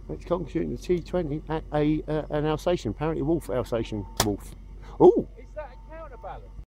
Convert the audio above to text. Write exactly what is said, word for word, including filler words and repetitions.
It's constituting the T twenty at a uh, an Alsatian, apparently wolf Alsatian wolf. Oh!